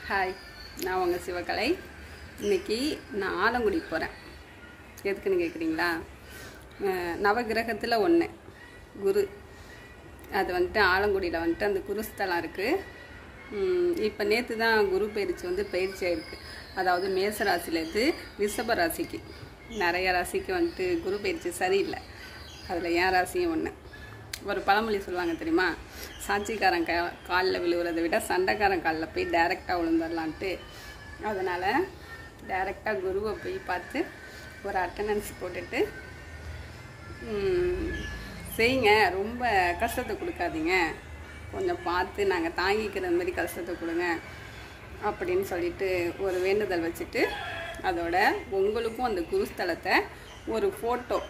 Hi, நான் உங்கள் சிவகலை. இன்றைக்கி நான் ஆலங்குடி போகிறேன். எதுக்குன்னு கேட்குறீங்களா? நவகிரகத்தில் ஒன்று குரு. அது வந்துட்டு ஆலங்குடியில் வந்துட்டு அந்த குருஸ்தலம் இருக்குது. இப்போ நேற்று தான் குரு பயிற்சி பயிற்சி ஆகிருக்கு. அதாவது மேச ராசிலேருந்து ரிஷப ராசிக்கு நிறைய ராசிக்கு வந்துட்டு குரு பயிற்சி சரியில்லை. அதில் என் ராசியும் ஒன்று. ஒரு பழமொழி சொல்லுவாங்க தெரியுமா? சாட்சிக்காரன் காலில் விழுவுறதை விட சண்டைக்காரன் காலில் போய் டைரெக்டாக விழுந்துடலான்ட்டு. அதனால் டைரெக்டாக குருவை போய் பார்த்து ஒரு அட்டண்டன்ஸ் போட்டுட்டு செய்யுங்க, ரொம்ப கஷ்டத்தை கொடுக்காதீங்க, கொஞ்சம் பார்த்து நாங்கள் தாங்கிக்கிற மாதிரி கஷ்டத்தை கொடுங்க அப்படின்னு சொல்லிட்டு ஒரு வேண்டுதல் வச்சுட்டு, அதோட உங்களுக்கும் அந்த குருஸ்தலத்தை ஒரு ஃபோட்டோ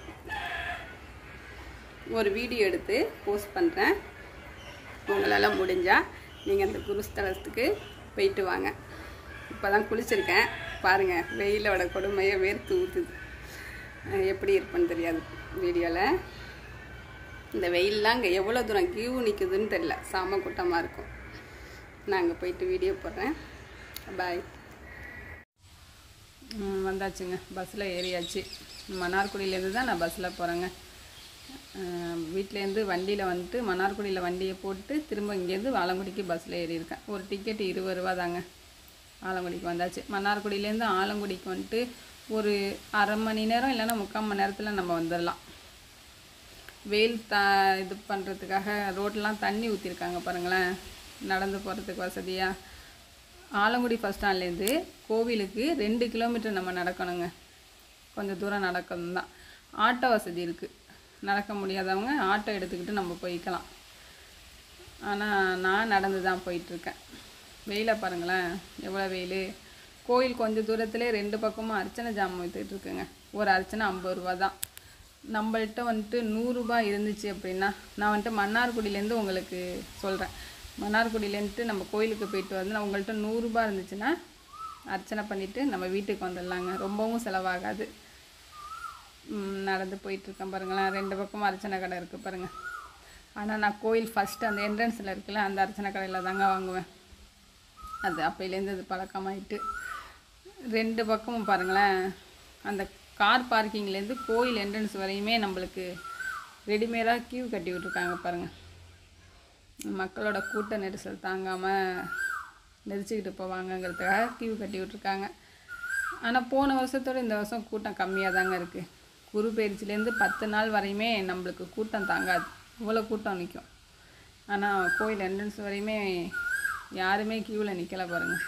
ஒரு வீடியோ எடுத்து போஸ்ட் பண்ணுறேன். உங்களால் முடிஞ்சால் நீங்கள் அந்த குருஸ்தலத்துக்கு போயிட்டு வாங்க. இப்போ தான் குளிச்சிருக்கேன், பாருங்கள் வெயிலோட கொடுமையை வேர்த்து ஊற்றுது. எப்படி இருப்பேன்னு தெரியாது வீடியோவில். இந்த வெயிலெலாம் இங்கே எவ்வளோ தூரம் கியூ நிற்குதுன்னு தெரியல, செம கூட்டமாக இருக்கும். நான் அங்கே போயிட்டு வீடியோ போடுறேன். பாய். வந்தாச்சுங்க, பஸ்ஸில் ஏறியாச்சு. மன்னார்குடியிலேருந்து தான் நான் பஸ்ஸில் போகிறேங்க. வீட்டிலேருந்து வண்டியில் வந்துட்டு மன்னார்குடியில் வண்டியை போட்டு திரும்ப இங்கேருந்து ஆலங்குடிக்கு பஸ்ஸில் ஏறியிருக்கேன். ஒரு டிக்கெட் 20 ரூபா தாங்க. ஆலங்குடிக்கு வந்தாச்சு. மன்னார்குடியிலேருந்து ஆலங்குடிக்கு வந்துட்டு ஒரு அரை மணி நேரம் இல்லைன்னா 3/4 மணி நேரத்தில் நம்ம வந்துடலாம். வெயில் இது பண்ணுறதுக்காக ரோட்லாம் தண்ணி ஊற்றிருக்காங்க பாருங்களேன், நடந்து போகிறதுக்கு வசதியாக. ஆலங்குடி பஸ் ஸ்டாண்ட்லேருந்து கோவிலுக்கு 2 கிலோமீட்டர் நம்ம நடக்கணுங்க. கொஞ்சம் தூரம் நடக்கணும் தான். ஆட்டோ வசதி இருக்குது. நடக்க முடியாதவங்க ஆட்டோ எடுத்துக்கிட்டு நம்ம போய்க்கலாம். ஆனால் நான் நடந்து தான் போயிட்டுருக்கேன். வெயிலை பாருங்களேன், எவ்வளோ வெயில். கோயில் கொஞ்சம் தூரத்துலேயே 2 பக்கமும் அர்ச்சனை ஜாமான் விற்றுட்டுருக்குங்க. ஒரு அர்ச்சனை 50 ரூபா தான். நம்மள்கிட்ட வந்துட்டு 100 ரூபாய் இருந்துச்சு அப்படின்னா, நான் வந்துட்டு மன்னார்குடியிலேருந்து உங்களுக்கு சொல்கிறேன். மன்னார்குடியிலேருந்து நம்ம கோயிலுக்கு போயிட்டு வந்து உங்கள்கிட்ட 100 ரூபாய் இருந்துச்சுன்னா அர்ச்சனை பண்ணிவிட்டு நம்ம வீட்டுக்கு வந்துடலாங்க. ரொம்பவும் செலவாகாது. நடந்து போயிட்டுருக்கேன் பாருங்களேன். 2 பக்கமும் அர்ச்சனை கடை இருக்குது பாருங்கள். ஆனால் நான் கோயில் ஃபஸ்ட்டு அந்த என்ட்ரன்ஸில் இருக்குல்ல, அந்த அர்ச்சனை கடையில் தாங்க வாங்குவேன். அது அப்போலேருந்து அது பழக்கமாயிட்டு. 2 பக்கமும் பாருங்களேன், அந்த கார் பார்க்கிங்லேருந்து கோயில் என்ட்ரன்ஸ் வரையுமே நம்மளுக்கு ரெடிமேடாக கியூ கட்டி விட்ருக்காங்க பாருங்கள். மக்களோட கூட்ட நெரிசல் தாங்காமல் நெரிச்சிக்கிட்டு போவாங்கங்கிறதுக்காக கியூ கட்டி விட்ருக்காங்க. ஆனால் போன வருஷத்தோடு இந்த வருஷம் கூட்டம் கம்மியாக தாங்க இருக்குது. குரு பயிற்சிலேருந்து 10 நாள் வரையுமே நம்மளுக்கு கூட்டம் தாங்காது, இவ்வளோ கூட்டம் நிற்கும். ஆனால் கோயில் என்ட்ரன்ஸ் வரையுமே யாருமே கியூவில் நிற்கலை பாருங்கள்.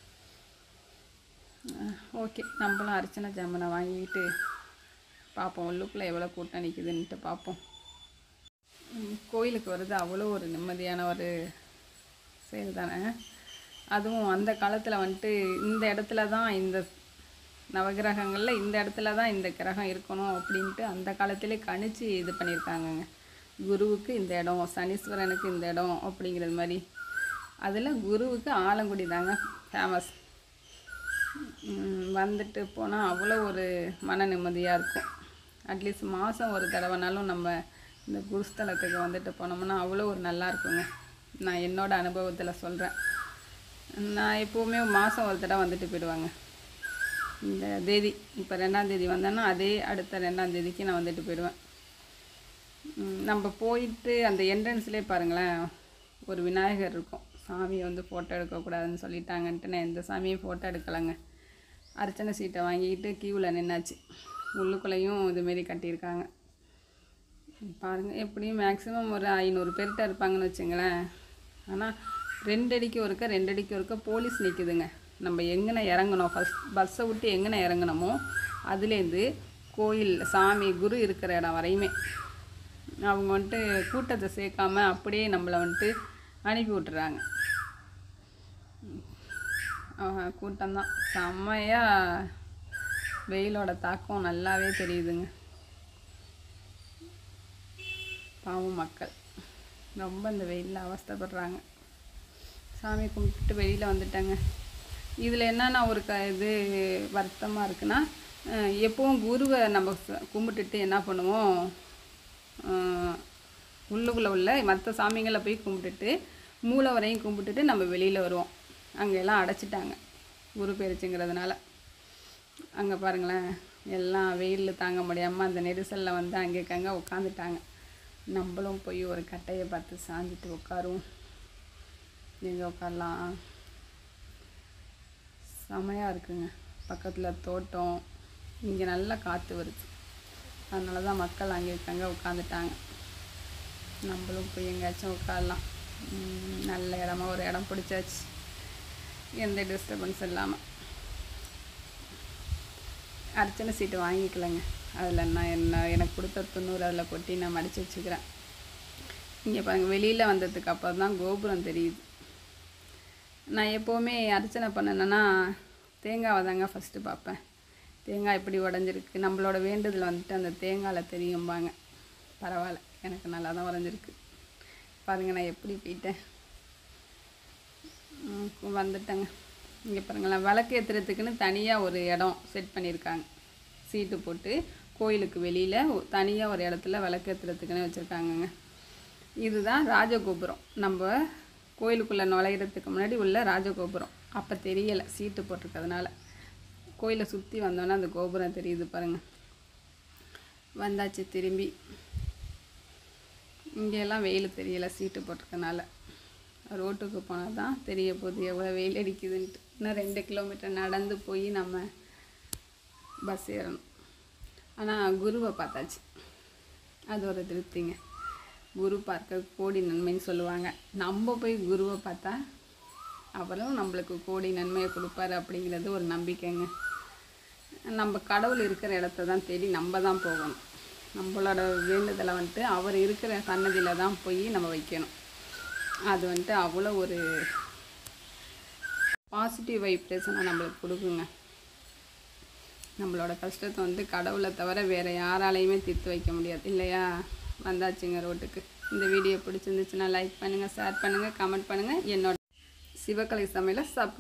ஓகே, நம்மளும் அர்ச்சனை ஜாமனை வாங்கிட்டு பார்ப்போம் உள்ளுக்குள்ளே எவ்வளோ கூட்டம் நிற்குதுன்ட்டு பார்ப்போம். கோயிலுக்கு வருது அவ்வளோ ஒரு நிம்மதியான ஒரு செயல் தானே. அதுவும் அந்த காலத்தில் வந்துட்டு இந்த இடத்துல தான், இந்த நவகிரகங்களில் இந்த இடத்துல தான் இந்த கிரகம் இருக்கணும் அப்படின்ட்டு அந்த காலத்திலே கணிச்சு இது பண்ணியிருக்காங்கங்க. குருவுக்கு இந்த இடம், சனீஸ்வரனுக்கு இந்த இடம் அப்படிங்கிறது மாதிரி. அதில் குருவுக்கு ஆலங்குடி தாங்க ஃபேமஸ். வந்துட்டு போனால் அவ்வளோ ஒரு மன நிம்மதியாக இருக்கும். அட்லீஸ்ட் மாதம் ஒரு தடவைனாலும் நம்ம இந்த குருஸ்தலத்துக்கு வந்துட்டு போனோம்னா அவ்வளோ ஒரு நல்லா இருக்குங்க. நான் என்னோடய அனுபவத்தில் சொல்கிறேன். நான் எப்போவுமே மாதம் ஒரு தடவை வந்துட்டு போயிடுவாங்க. இந்த தேதி இப்போ 2ஆம் தேதி வந்தேன்னா அதே அடுத்த 2ஆம் தேதிக்கு நான் வந்துட்டு போயிடுவேன். நம்ம போயிட்டு அந்த என்ட்ரன்ஸ்லேயே பாருங்களேன், ஒரு விநாயகர் இருக்கும். சாமியை ஃபோட்டோ எடுக்கக்கூடாதுன்னு சொல்லிட்டாங்கன்ட்டு நான் எந்த சாமியும் ஃபோட்டோ எடுக்கலைங்க. அர்ச்சனை சீட்டை வாங்கிக்கிட்டு கியூவில் நின்னாச்சு. உள்ளுக்குள்ளேயும் இதுமாரி கட்டியிருக்காங்க பாருங்கள். எப்படியும் மேக்ஸிமம் ஒரு 500 பேர்கிட்ட இருப்பாங்கன்னு வச்சுங்களேன். ஆனால் 2 அடிக்கு ஒருக்க போலீஸ் நிற்குதுங்க. நம்ம எங்கன இறங்கணும், ஃபஸ்ட் பஸ்ஸை விட்டு எங்கன இறங்கணுமோ அதுலேருந்து கோயில் சாமி குரு இருக்கிற இடம் வரையுமே அவங்க கூட்டத்தை சேர்க்காம அப்படியே நம்மளை அனுப்பி விட்டுறாங்க. கூட்டம்தான் செம்மையாக, வெயிலோட தாக்கம் நல்லாவே தெரியுதுங்க. பாவம் மக்கள் ரொம்ப இந்த வெயிலில் அவஸ்தைப்படுறாங்க. சாமி கும்பிட்டு வெளியில் வந்துட்டாங்க. இதில் என்னென்னா ஒரு இது வருத்தமாக இருக்குன்னா, எப்பவும் குருவை நம்ம கும்பிட்டுட்டு என்ன பண்ணுவோம், உள்ளுக்குள்ளே உள்ள மற்ற சாமிங்களை போய் கும்பிட்டுட்டு மூளை வரையும் கும்பிட்டுட்டு நம்ம வெளியில் வருவோம். அங்கெல்லாம் அடைச்சிட்டாங்க குரு பெயர்ச்சிங்கிறதுனால. அங்கே பாருங்களேன், எல்லாம் வெயிலில் தாங்க முடியாமல் அந்த நெரிசலில் வந்து அங்கே உட்காந்துட்டாங்க. நம்மளும் போய் ஒரு கட்டையை பார்த்து சாஞ்சிட்டு உட்காருவோம். எங்கே உட்காரலாம்? செமையாக இருக்குங்க. பக்கத்தில் தோட்டம், இங்கே நல்லா காற்று வருது. அதனால தான் மக்கள் அங்கே உட்காந்துட்டாங்க. நம்மளும் போய் எங்கேயாச்சும் உட்காரலாம். நல்ல இடமா ஒரு இடம் பிடிச்சாச்சு, எந்த டிஸ்டர்பன்ஸ் இல்லாமல். அர்ச்சனை சீட்டு வாங்கிக்கலைங்க. அதில் நான் எனக்கு கொடுத்த 90 அதில் கொட்டி நான் மடித்து வச்சுக்கிறேன். இங்கே பாருங்கள், வெளியில் வந்ததுக்கு அப்புறம் தான் கோபுரம் தெரியுது. நான் எப்போவுமே அர்ச்சனை பண்ணேன்னா தேங்காவை தாங்க ஃபஸ்ட்டு பார்ப்பேன். தேங்காய் எப்படி உடஞ்சிருக்கு, நம்மளோட வேண்டுதல் வந்துட்டு அந்த தேங்காயில் தெரியும்பாங்க. பரவாயில்ல, எனக்கு நல்லா தான் உடஞ்சிருக்கு. பாருங்கள், நான் எப்படி போயிட்டேன், வந்துட்டேங்க. இங்கே பாருங்களேன், விளக்கு ஏற்றுறதுக்குன்னு தனியாக ஒரு இடம் செட் பண்ணியிருக்காங்க. சீட்டு போட்டு கோயிலுக்கு வெளியில் தனியாக ஒரு இடத்துல விளக்கு ஏற்றுறதுக்குன்னு வச்சுருக்காங்கங்க. இதுதான் ராஜகோபுரம். நம்ம கோயிலுக்குள்ளே நுழையிறதுக்கு முன்னாடி உள்ள ராஜகோபுரம். அப்போ தெரியலை, சீட்டு போட்டிருக்கிறதுனால. கோயிலை சுற்றி வந்தோன்னா அந்த கோபுரம் தெரியுது பாருங்கள். வந்தாச்சு திரும்பி. இங்கெல்லாம் வெயில் தெரியலை, சீட்டு போட்டிருக்கனால. ரோட்டுக்கு போனால் தான் தெரிய போகுது எவ்வளோ வெயில் அடிக்குதுன்ட்டு. இன்னும் 2 கிலோமீட்டர் நடந்து போய் நம்ம பஸ் ஏறணும். ஆனால் குருவை பார்த்தாச்சு, அது ஒரு திருப்திங்க. குரு பார்க்க கோடி நன்மைன்னு சொல்லுவாங்க. நம்ம போய் குருவை பார்த்தா அவரும் நம்மளுக்கு கோடி நன்மையை கொடுப்பாரு அப்படிங்கிறது ஒரு நம்பிக்கைங்க. நம்ம கடவுள் இருக்கிற இடத்த தான் தேடி நம்ம தான் போகணும். நம்மளோட வேண்டுதலை வந்துட்டு அவர் இருக்கிற சன்னதியில் தான் போய் நம்ம வைக்கணும். அது வந்துட்டு அவ்வளோ ஒரு பாசிட்டிவ் வைப்ரேஷனை நம்மளுக்கு கொடுக்குங்க. நம்மளோட கஷ்டத்தை வந்து கடவுளை தவிர வேறு யாராலையுமே தீர்த்து வைக்க முடியாது இல்லையா? வந்தாச்சுங்க ரோட்டுக்கு. இந்த வீடியோ பிடிச்சிருந்துச்சுன்னா லைக் பண்ணுங்கள், ஷேர் பண்ணுங்கள், கமெண்ட் பண்ணுங்கள். என்னோட சிவகலை சமையலை